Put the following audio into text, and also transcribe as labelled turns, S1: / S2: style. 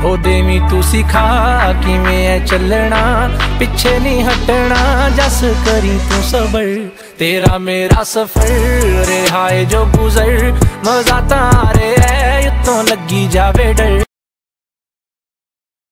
S1: हो देवी तू सिखा किवें है चलना, पिछे नहीं हटना, जस करी तू सबर। तेरा मेरा सफर रे हाय जो गुजर, मजा तारे है तो लगी जावे डर।